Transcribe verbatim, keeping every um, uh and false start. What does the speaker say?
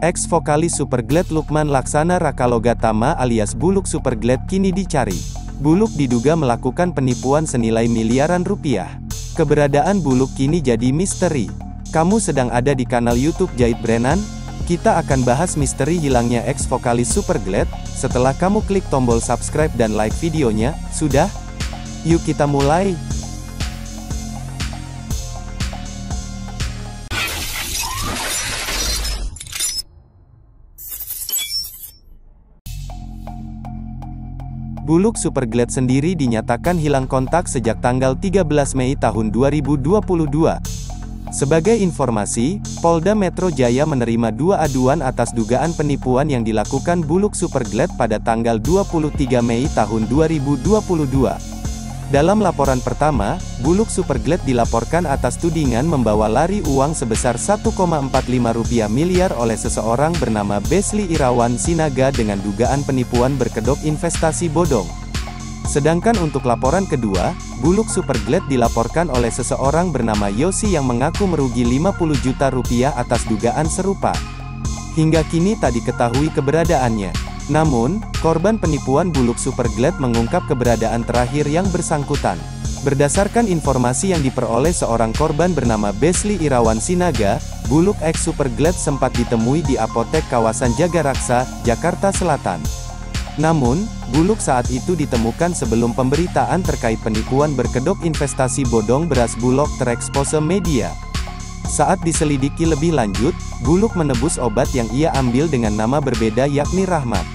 Ex-vokalis Superglad Lukman Laksana Rakalogatama alias Buluk Superglad kini dicari. Buluk diduga melakukan penipuan senilai miliaran rupiah. Keberadaan Buluk kini jadi misteri. Kamu sedang ada di kanal YouTube Jahit Brenan? Kita akan bahas misteri hilangnya ex-vokalis Superglad, setelah kamu klik tombol subscribe dan like videonya. Sudah? Yuk kita mulai! Buluk Superglad sendiri dinyatakan hilang kontak sejak tanggal tiga belas Mei tahun dua ribu dua puluh dua. Sebagai informasi, Polda Metro Jaya menerima dua aduan atas dugaan penipuan yang dilakukan Buluk Superglad pada tanggal dua puluh tiga Mei tahun dua ribu dua puluh dua. Dalam laporan pertama, Buluk Superglad dilaporkan atas tudingan membawa lari uang sebesar satu koma empat lima rupiah miliar oleh seseorang bernama Besli Irawan Sinaga dengan dugaan penipuan berkedok investasi bodong. Sedangkan untuk laporan kedua, Buluk Superglad dilaporkan oleh seseorang bernama Yosi yang mengaku merugi lima puluh juta rupiah atas dugaan serupa. Hingga kini tak diketahui keberadaannya. Namun, korban penipuan Buluk Superglad mengungkap keberadaan terakhir yang bersangkutan. Berdasarkan informasi yang diperoleh seorang korban bernama Besli Irawan Sinaga, Buluk ex Superglad sempat ditemui di apotek kawasan Jagaraksa, Jakarta Selatan. Namun, Buluk saat itu ditemukan sebelum pemberitaan terkait penipuan berkedok investasi bodong beras Bulog terekspose media. Saat diselidiki lebih lanjut, Buluk menebus obat yang ia ambil dengan nama berbeda yakni Rahmat.